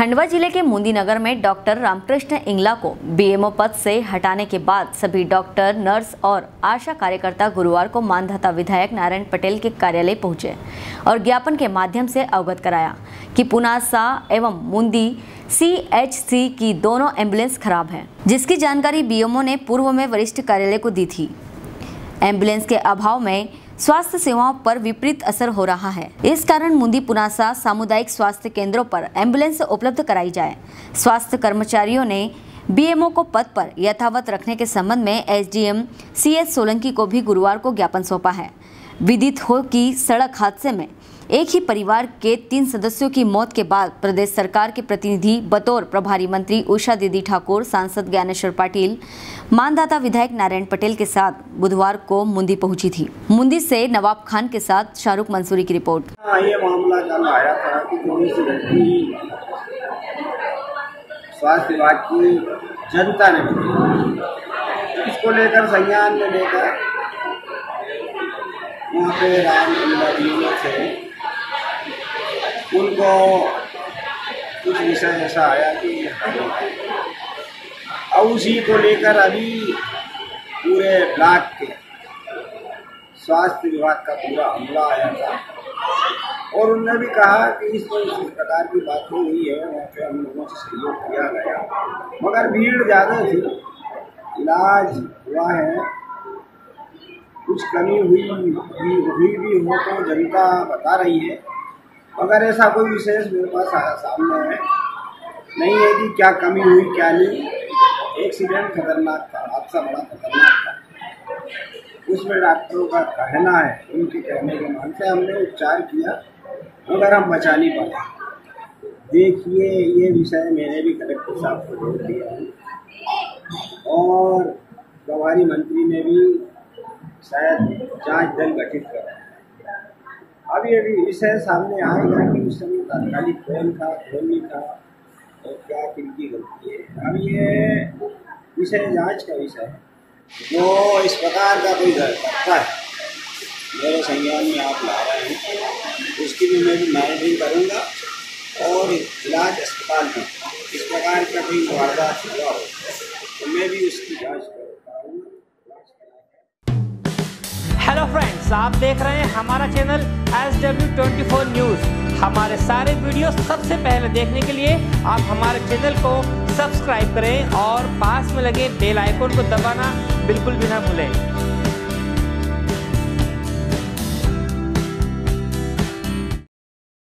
खंडवा जिले के मुंदी नगर में डॉक्टर रामकृष्ण इंगला को बीएमओ पद से हटाने के बाद सभी डॉक्टर, नर्स और आशा कार्यकर्ता गुरुवार को मानधाता विधायक नारायण पटेल के कार्यालय पहुंचे और ज्ञापन के माध्यम से अवगत कराया कि पुनासा एवं मुंदी CHC की दोनों एम्बुलेंस खराब है, जिसकी जानकारी बीएमओ ने पूर्व में वरिष्ठ कार्यालय को दी थी। एम्बुलेंस के अभाव में स्वास्थ्य सेवाओं पर विपरीत असर हो रहा है। इस कारण मुंदी पुनासा सामुदायिक स्वास्थ्य केंद्रों पर एम्बुलेंस उपलब्ध कराई जाए। स्वास्थ्य कर्मचारियों ने बीएमओ को पद पर यथावत रखने के संबंध में SDM CS सोलंकी को भी गुरुवार को ज्ञापन सौंपा है। विदित हो कि सड़क हादसे में एक ही परिवार के 3 सदस्यों की मौत के बाद प्रदेश सरकार के प्रतिनिधि बतौर प्रभारी मंत्री उषा दीदी ठाकुर, सांसद ज्ञानेश्वर पाटिल, मानधाता विधायक नारायण पटेल के साथ बुधवार को मुंदी पहुंची थी। मुंदी से नवाब खान के साथ शाहरुख मंसूरी की रिपोर्ट। ये मामला जब आया था कि थोड़ी सी गलती स्वास्थ्य विभाग की जनता ने इसको लेकर संज्ञान में लेकर वहाँ पे राम से उनको कुछ विषय ऐसा आया कि और उसी को लेकर अभी पूरे ब्लॉक के स्वास्थ्य विभाग का पूरा हमला आया था और उन्होंने भी कहा कि इस प्रकार की बात हुई है, वहाँ पे हम लोगों से सहयोग किया गया, मगर भीड़ ज़्यादा थी, इलाज हुआ है, कुछ कमी हुई भी हो तो जनता बता रही है, मगर ऐसा कोई विशेष मेरे पास सामने है नहीं है कि क्या कमी हुई क्या नहीं। एक्सीडेंट खतरनाक था, हादसा बड़ा खतरनाक था, उसमें डॉक्टरों का कहना है, उनके कहने के मान से हमने उपचार किया मगर हम बचा नहीं पाए। देखिए ये विषय मैंने भी कलेक्टर साहब को बोल दिया है और प्रभारी मंत्री ने भी शायद जांच दल गठित करा। अब ये विषय सामने आएगा कि उस समय तात्कालिक कौन नहीं था और क्या किनकी गलती है। अब ये विषय जांच का विषय है, जो इस प्रकार का कोई करता है मेरे संज्ञान में आप ला रहे हैं, उसकी भी मैं भी मॉनिटरिंग करूँगा और इलाज अस्पताल में इस प्रकार का कोई वारदात हुआ हो तो मैं भी उसकी जाँच करूँगा। हेलो फ्रेंड्स, आप देख रहे हैं हमारा चैनल SW24 न्यूज़। हमारे सारे वीडियो सबसे पहले देखने के लिए आप हमारे चैनल को सब्सक्राइब करें और पास में लगे बेल आइकन को दबाना बिल्कुल भी ना भूलें।